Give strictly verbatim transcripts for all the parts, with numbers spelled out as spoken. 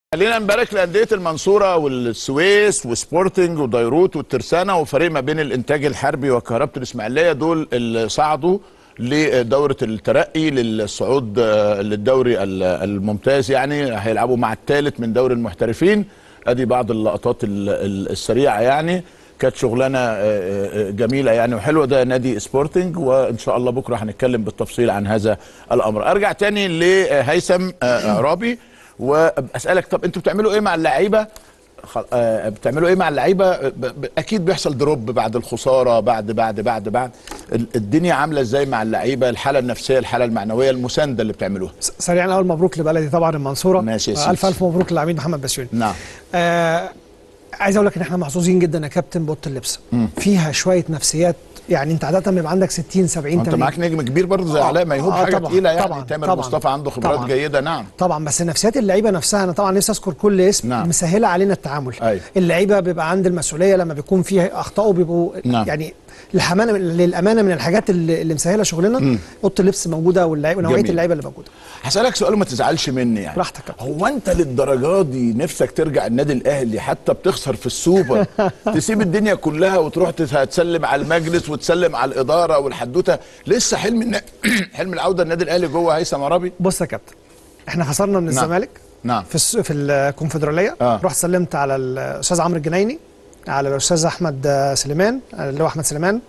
خلينا نبارك لانديه المنصوره والسويس وسبورتنج وديروت والترسانه وفريق ما بين الانتاج الحربي وكهرباء الاسماعيليه، دول اللي صعدوا لدوره الترقي للصعود للدوري الممتاز، يعني هيلعبوا مع الثالث من دوري المحترفين. ادي بعض اللقطات السريعه، يعني كانت شغلانه جميله يعني وحلوه. ده نادي سبورتنج، وان شاء الله بكره هنتكلم بالتفصيل عن هذا الامر. ارجع تاني لهيثم رابي واسالك، طب انتوا بتعملوا ايه مع اللعيبه؟ بتعملوا ايه مع اللعيبه؟ اكيد بيحصل دروب بعد الخساره، بعد بعد بعد بعد الدنيا عامله ازاي مع اللعيبه؟ الحاله النفسيه، الحاله المعنويه، المسانده اللي بتعملوها. سريعا اول مبروك لبلدي طبعا المنصوره. ماشي يا سيدي. الف الف مبروك للعميد محمد بسيوني. نعم. آه عايز اقول لك ان احنا محظوظين جدا يا كابتن بأوضة اللبس. م. فيها شويه نفسيات، يعني انت عاده بيبقى عندك ستين سبعين انت معاك نجم كبير برضه زي علاء ميهوب، حاجه تقيله يعني. طبعًا تامر طبعًا مصطفى عنده خبرات طبعًا جيده. نعم طبعا، بس نفسيات اللعيبه نفسها انا طبعا نفسي اذكر كل اسم. نعم. مسهله علينا التعامل. أيوة. اللعيبه بيبقى عند المسؤوليه لما بيكون فيها اخطاء بيبقوا نعم. يعني الحمانه للامانه من الحاجات اللي, اللي مسهله شغلنا. اوضه اللبس موجوده ونوعيه اللعيبه اللي موجوده. هسالك سؤال وما تزعلش مني يعني. براحتك. هو انت للدرجه دي نفسك ترجع النادي الاهلي حتى بتخسر في السوبر تسيب الدنيا كلها وتروح تسلم على المجلس وتسلم على الاداره والحدوته؟ لسه حلم النا... حلم العوده النادي الاهلي جوه هيثم عرابي؟ بص يا كابتن، احنا خسرنا من نعم. الزمالك نعم في الس... في الكونفدراليه. آه. رحت سلمت على الاستاذ عمرو الجنايني، على الاستاذ احمد سليمان اللي هو احمد سليمان،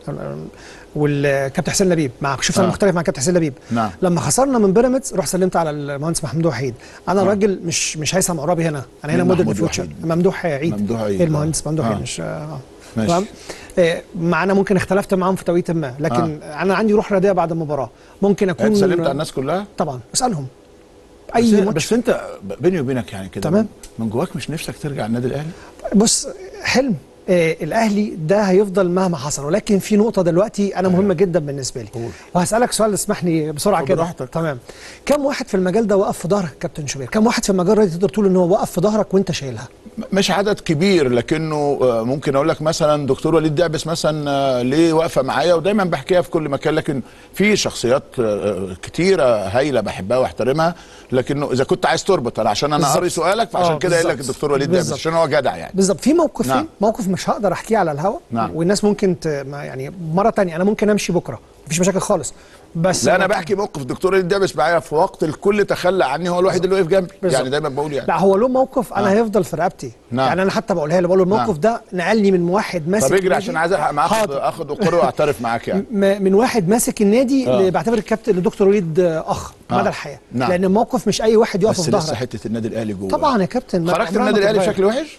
والكابتن حسين لبيب. مع شفت انا آه. مختلف مع كابتن حسين لبيب. نعم. لما خسرنا من بيراميدز رحت سلمت على المهندس محمود وحيد. انا آه. راجل مش مش هيثم عرابي هنا، انا هنا موديل فيوتشر. ممدوح عيد. ممدوح عيد. المهندس ممدوح عيد. آه. مش اه تمام. إيه معانا ممكن اختلفت معاهم في توقيت ما، لكن آه. انا عندي روح رياضيه بعد المباراه. ممكن اكون سلمت على الناس كلها طبعا، اسالهم اي بس, ماتش. بس انت بيني وبينك يعني كده تمام، من جواك مش نفسك ترجع النادي الاهلي؟ بص، حلم آه الاهلي ده هيفضل مهما حصل، ولكن في نقطه دلوقتي انا مهمه جدا بالنسبه لي. قول. وهسالك سؤال اسمحني بسرعه كده. تمام. كم واحد في المجال ده وقف في ظهرك كابتن شوبير؟ كم واحد في المجال ده تقدر تقول ان هو وقف في ظهرك وانت شايلها؟ مش عدد كبير، لكنه ممكن اقول لك مثلا دكتور وليد دعبس مثلا ليه واقفه معايا ودايما بحكيها في كل مكان. لكن في شخصيات كتيره هايله بحبها واحترمها، لكنه اذا كنت عايز تربط انا عشان انا قاري سؤالك فعشان كده قايل لك الدكتور وليد دعبس عشان هو جدع يعني. بالظبط. في موقفين. نعم. موقف مش هقدر احكيه على الهواء. نعم. والناس ممكن يعني مره ثانيه انا ممكن امشي بكره مفيش مشاكل خالص، بس لا انا بحكي موقف الدكتور وليد دعبس معايا في وقت الكل تخلى عني، هو الوحيد اللي وقف جنبي. يعني دايما بقول يعني لا هو له موقف انا آه. هيفضل في رقبتي. نعم. يعني انا حتى بقولها له، بقول له الموقف نعم. ده نقلني من واحد ماسك. طب اجري عشان عايز الحق معاك اخد اخد واعترف معاك يعني. من واحد ماسك النادي آه. اللي بعتبر الكابتن الدكتور وليد اخ آه. مدى الحياه. نعم. لان الموقف مش اي واحد يقف في ظهرك. بس لسه حته النادي الاهلي جوه طبعا يا كابتن. خرجت من النادي الاهلي بشكل وحش؟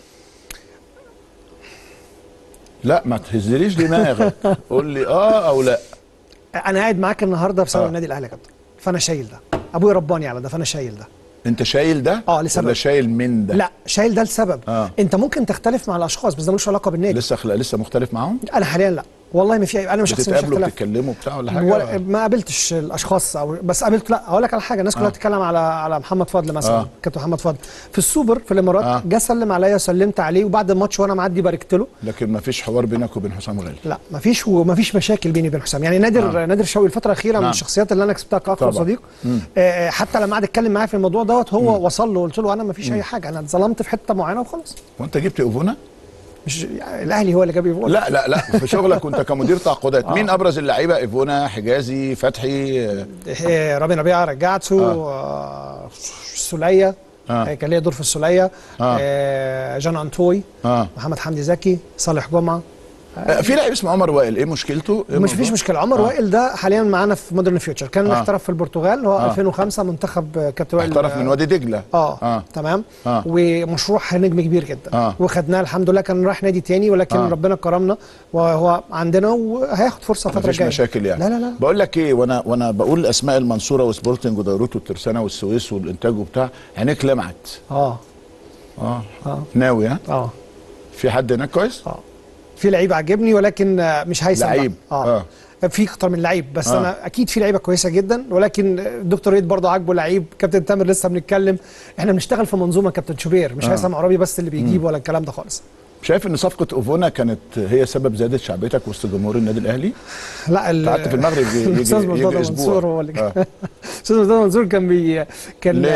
لا ما تهزليش دماغك قول لي اه او لا. انا قاعد معاك النهارده بسبب آه. النادي الاهلي يا كابتن، فانا شايل ده. ابويا رباني على ده، فانا شايل ده. انت شايل ده؟ اه لسبب. ولا شايل من ده؟ لا شايل ده لسبب. آه. انت ممكن تختلف مع الاشخاص بس ده ملوش علاقه بالنادي. لسه خل... لسه مختلف معاهم؟ انا حاليا لا والله ما في. انا مش شخص مش بتتقابلوا بتتكلموا بتاع ولا حاجه؟ ولا ما قابلتش الاشخاص او بس قابلت. لا اقول لك على حاجه، الناس كلها بتتكلم آه. على على محمد فضل مثلا. آه. كابتن محمد فضل في السوبر في الامارات آه. جه سلم عليا وسلمت عليه، وبعد الماتش وانا معدي باركت له. لكن ما فيش حوار بينك وبين حسام غالي؟ لا ما فيش، وما فيش مشاكل بيني وبين حسام. يعني نادر آه. نادر شوقي الفتره الاخيره نعم. من الشخصيات اللي انا كسبتها كاخ وصديق. آه حتى لما قعد اتكلم معايا في الموضوع دوت هو مم. وصل له، قلت له انا ما فيش اي حاجه، انا اتظلمت في حته معينه وخلاص. وانت جبت ايفونا؟ مش يعني الاهلي هو اللي جاب ايفونا. لا لا لا في شغلك وانت كمدير تعاقدات آه. مين ابرز اللعيبه؟ ايفونا، حجازي، فتحي، آه. رامي ربيعه رجعته. آه. السوليه آه. كان ليا دور في السوليه. آه. آه. جان انطوي. آه. محمد حمدي زكي، صالح جمعه. آه. في لعيب اسمه عمر وائل، ايه مشكلته؟ إيه مش فيش مشكله. عمر آه. وائل ده حاليا معانا في مودرن فيوتشر، كان آه. احترف في البرتغال. هو آه. ألفين وخمسة منتخب كابتن وائل، احترف من وادي دجله. اه, آه. تمام. آه. ومشروع نجم كبير جدا. آه. وخدناه الحمد لله. كان رايح نادي تاني ولكن آه. ربنا كرمنا وهو عندنا وهياخد فرصه الفتره الجايه. مفيش مشاكل يعني. لا لا لا بقول لك ايه، وانا وانا بقول اسماء المنصوره وسبورتنج وديروت والترسانه والسويس والانتاج وبتاع، عينيك لمعت. اه اه اه ناوي ها؟ اه في حد هناك كويس؟ اه في لعيب عجبني ولكن مش هيثم. لعيب اه, آه. في اكتر من لعيب بس آه. انا اكيد في لعيبه كويسه جدا، ولكن الدكتور ريد برضه عاجبه لعيب. كابتن تامر لسه بنتكلم، احنا بنشتغل في منظومه كابتن شوبير، مش آه. هيثم عرابي بس اللي بيجيب ولا الكلام ده خالص. شايف ان صفقه اوفونا كانت هي سبب زياده شعبيتك وسط جمهور النادي الاهلي؟ لا قعدت في المغرب يجي, يجي, يجي اسبوع. استاذ مرتضى منصور هو اللي استاذ مرتضى منصور كان بي كان ليه؟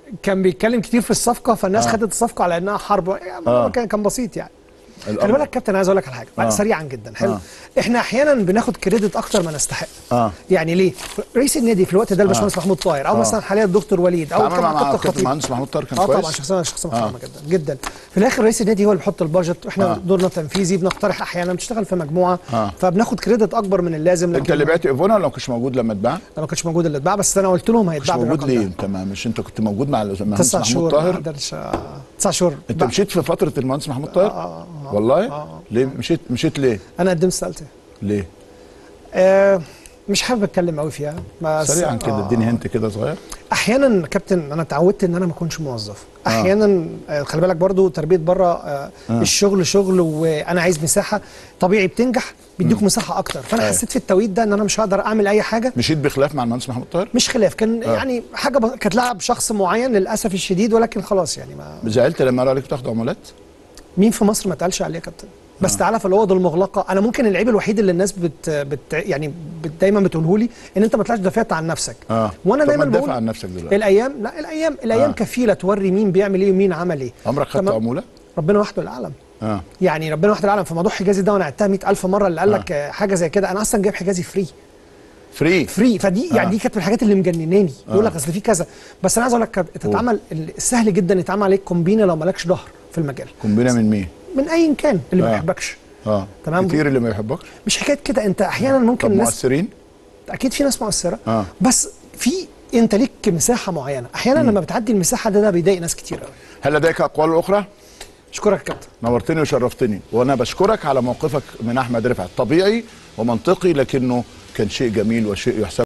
كان بيتكلم كتير في الصفقه، فالناس آه. خدت الصفقه على انها حرب. آه. كان كان بسيط يعني. خلي بالك كابتن، عايز اقول لك على حاجه آه. سريعا جدا. حلو. آه. احنا احيانا بناخد كريدت اكتر ما نستحق. اه يعني ليه؟ رئيس النادي في الوقت ده الباشمهندس آه. محمود طاهر، او آه. مثلا حاليا الدكتور وليد، او كابتن المهندس محمود طاهر كان آه كويس. اه طبعا شخصيه شخصيه محترمه آه. جدا جدا. في الاخر رئيس النادي هو اللي بيحط البادجت، واحنا آه. دورنا تنفيذي، بنقترح احيانا، بنشتغل في مجموعه آه. فبناخد كريدت اكبر من اللازم. انت اللي بعت ايفونا ولا ما كنتش موجود لما اتباع؟ انا ما كنتش موجود اللي اتباع، بس انا قلت لهم هيتباع بالرقم ده. مش موجود ليه انت؟ مش انت كنت موجود مع المهندس محمود طاهر؟ تسع شهور. انت مشيت في فتره المهندس محمود طاهر؟ آه آه والله؟ آه ليه مشيت مشيت ليه؟ انا قدمت استقالتي. ليه؟ آه مش حابب اتكلم قوي فيها، بس سريعا كده اديني آه هنت كده صغير. احيانا كابتن انا اتعودت ان انا ما اكونش موظف. احيانا آه خلي بالك برضو تربيه بره آه آه. الشغل شغل، وانا عايز مساحه طبيعي بتنجح بيديك مساحه اكتر، فانا آه. حسيت في التوقيت ده ان انا مش هقدر اعمل اي حاجه. مشيت بخلاف مع المهندس محمود طاهر؟ مش خلاف، كان آه. يعني حاجه ب... كانت لعب شخص معين للاسف الشديد، ولكن خلاص يعني ما زعلت لما قالوا عليك تاخد عمولات؟ مين في مصر ما اتقالش عليه يا كابتن؟ بس آه. تعالى في الاوض المغلقه، انا ممكن العيب الوحيد اللي الناس بت, بت يعني بت دايما بتقوله لي ان انت ما طلعتش دافعت عن نفسك. اه وانا دايما بقول عن نفسك دلوقتي. الايام لا الايام الايام آه. كفيله توري مين بيعمل ايه ومين عمل ايه. عمرك خدت عموله؟ ربنا وحده الاعلم. اه يعني ربنا وحده الاعلم. في موضوع حجازي ده وانا عدتها مئة ألف مره، اللي قال لك آه. حاجه زي كده، انا اصلا جايب حجازي فري فري فري فدي آه. يعني دي كانت من الحاجات اللي مجنناني. يقول لك اصل في كذا، بس انا عايز اقول لك تتعمل السهل جدا يتعمل عليك كومبينه لو مالكش ظهر في المجال. كومبينه من مين؟ من اي كان اللي آه. ما يحبكش. اه تمام. كتير اللي ما يحبكش. مش حكايه كده، انت احيانا ممكن طب مؤثرين؟ اكيد في ناس مؤثره آه. بس في انت ليك مساحه معينه، احيانا مم. لما بتعدي المساحه ده ده بيضايق ناس كتير قوي. هل لديك اقوال اخرى؟ اشكرك يا كابتن، نورتني وشرفتني، وانا بشكرك على موقفك من احمد رفعت، طبيعي ومنطقي لكنه كان شيء جميل وشيء يحسب